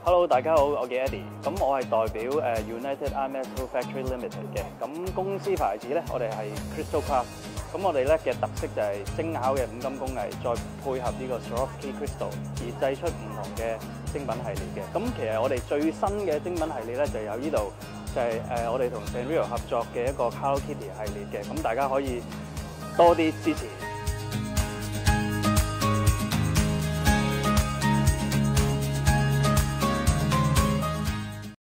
Hello， 大家好，我叫 Eddie。咁我係代表United Eye Metal Factory Limited 嘅。咁公司牌子咧，我哋係 Crystocraft。咁我哋咧嘅特色就係精巧嘅五金工藝，再配合呢個 Swarovski Crystal， 而製出唔同嘅精品系列嘅。咁其實我哋最新嘅精品系列咧就有呢度，就係我哋同 Sanrio 合作嘅一個 Hello Kitty 系列嘅。咁大家可以多啲支持。